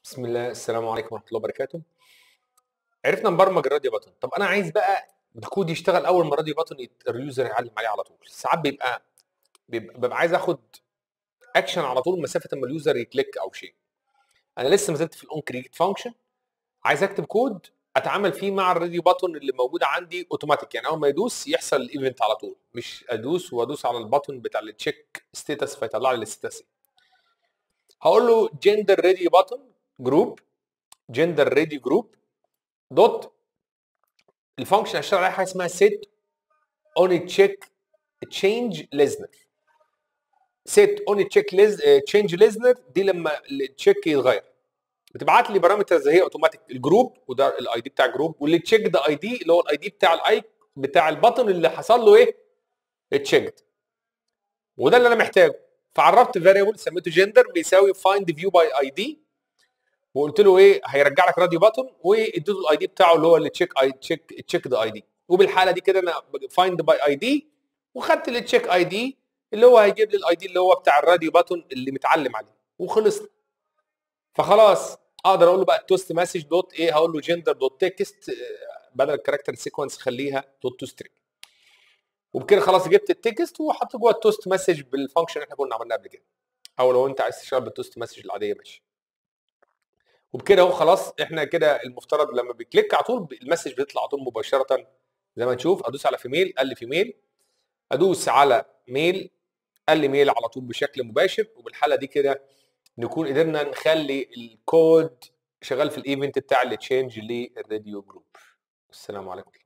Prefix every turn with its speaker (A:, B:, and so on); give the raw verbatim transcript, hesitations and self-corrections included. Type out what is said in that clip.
A: بسم الله، السلام عليكم ورحمة الله وبركاته. عرفنا نبرمج الراديو باتون. طب انا عايز بقى الكود يشتغل اول ما الراديو باتون يت- اليوزر يعلم عليه على طول. ساعات بيبقى بيبقى, بيبقى عايز اخد اكشن على طول مسافة اما اليوزر يكليك او شيء. انا لسه ما زلت في الاون كريت فانكشن، عايز اكتب كود اتعامل فيه مع الراديو باتون اللي موجوده عندي اوتوماتيك، يعني اول ما يدوس يحصل الايفنت على طول، مش ادوس وادوس على الباتون بتاع التشيك ستاتس فيطلع لي الستاتس. هقول له جندر راديو باتون جروب، جندر راديو جروب دوت الفانكشن هشتغل عليها حاجه اسمها set on check change listener. set on check change listener دي لما التشيك يتغير بتبعت لي بارامترز هي اوتوماتيك، الجروب وده الاي دي بتاع الجروب، واللي تشيك ده اي دي اللي هو الاي دي بتاع الاي بتاع البطن اللي حصل له ايه اتشيكد، وده اللي انا محتاجه. فعرفت فاريبل سميته جندر بيساوي find view by اي دي، وقلت له ايه هيرجع لك راديو باتون، واديته الاي دي بتاعه اللي هو اللي تشيك اي تشيك تشيك ذا اي دي. وبالحاله دي كده انا فايند باي اي دي وخدت التشيك اي دي اللي هو هيجيب لي الاي دي اللي هو بتاع الراديو باتون اللي متعلم عليه وخلصنا. فخلاص اقدر اقول له بقى توست مسج دوت ايه، هقول له جندر دوت تكست بدل الكاركتر سيكونس خليها دوت تو سترينج، وبكده خلاص جبت التكست وحطيت جوه التوست مسج بالفانكشن اللي احنا كنا عملناها قبل كده. او لو انت عايز تشتغل بالتوست مسج العاديه ماشي. وبكده اهو خلاص احنا كده المفترض لما بيكليك على طول المسج بتطلع على طول مباشره زي ما نشوف. ادوس على فيميل قال لي فيميل، ادوس على ميل قال لي ميل على طول بشكل مباشر. وبالحاله دي كده نكون قدرنا نخلي الكود شغال في الايفنت بتاع التشينج للراديو جروب. السلام عليكم.